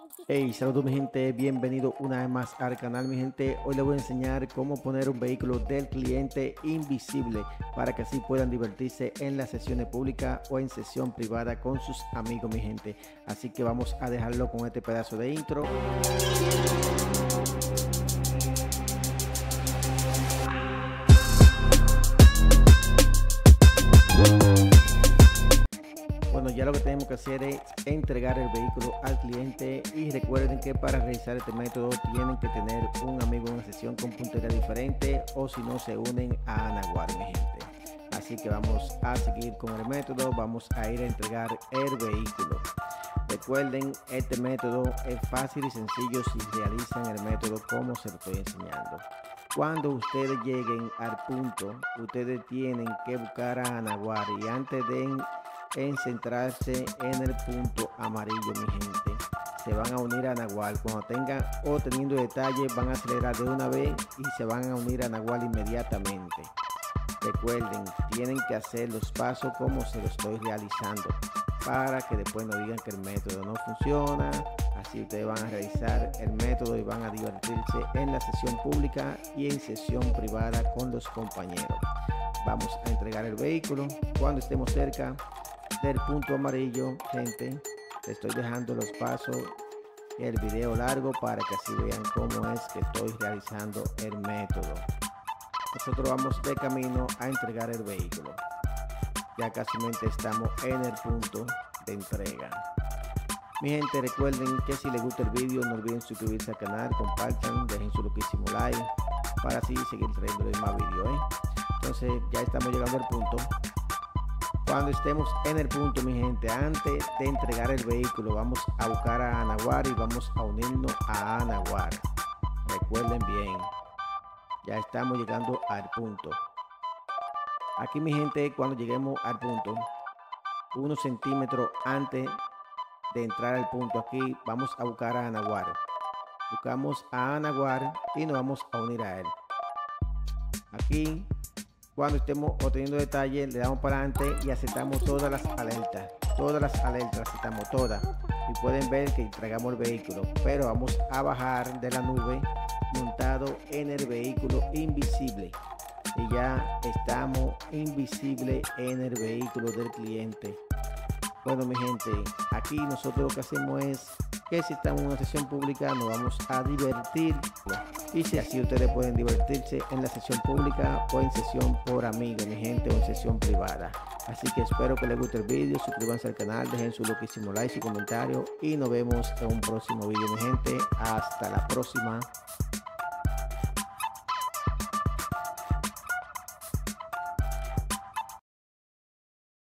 Hey, saludos mi gente, bienvenido una vez más al canal mi gente. Hoy les voy a enseñar cómo poner un vehículo del cliente invisible para que así puedan divertirse en las sesiones públicas o en sesión privada con sus amigos mi gente. Así que vamos a dejarlo con este pedazo de intro. Bueno, ya lo que tenemos que hacer es entregar el vehículo al cliente, y recuerden que para realizar este método tienen que tener un amigo en una sesión con puntería diferente, o si no se unen a Anaguar mi gente. Así que vamos a seguir con el método, vamos a ir a entregar el vehículo. Recuerden, este método es fácil y sencillo si realizan el método como se lo estoy enseñando. Cuando ustedes lleguen al punto, ustedes tienen que buscar a Anaguar, y antes de centrarse en el punto amarillo mi gente, se van a unir a Anaguar. Cuando tengan o teniendo detalle, van a acelerar de una vez y se van a unir a Anaguar inmediatamente. Recuerden, tienen que hacer los pasos como se lo estoy realizando para que después no digan que el método no funciona. Así ustedes van a realizar el método y van a divertirse en la sesión pública y en sesión privada con los compañeros. Vamos a entregar el vehículo. Cuando estemos cerca del punto amarillo, gente, les estoy dejando los pasos y el video largo para que así vean cómo es que estoy realizando el método. Nosotros vamos de camino a entregar el vehículo. Ya casi estamos en el punto de entrega. Mi gente, recuerden que si les gusta el video no olviden suscribirse al canal, compartan, dejen su loquísimo like para así seguir trayendo más videos. Entonces ya estamos llegando al punto. Cuando estemos en el punto mi gente, antes de entregar el vehículo, vamos a buscar a Anaguar y vamos a unirnos a Anaguar. Recuerden bien, ya estamos llegando al punto. Aquí mi gente, cuando lleguemos al punto, unos centímetros antes de entrar al punto, aquí vamos a buscar a Anaguar. Buscamos a Anaguar y nos vamos a unir a él. Aquí, cuando estemos obteniendo detalles, le damos para adelante y aceptamos todas las alertas. Todas las alertas aceptamos todas. Y pueden ver que entregamos el vehículo, pero vamos a bajar de la nube montado en el vehículo invisible. Y ya estamos invisible en el vehículo del cliente. Bueno mi gente, aquí nosotros lo que hacemos es que si estamos en una sesión pública nos vamos a divertir, y si así ustedes pueden divertirse en la sesión pública o en sesión por amigos mi gente, o en sesión privada. Así que espero que les guste el video, suscríbanse al canal, dejen su loquísimo like, su comentario, y nos vemos en un próximo video mi gente. Hasta la próxima.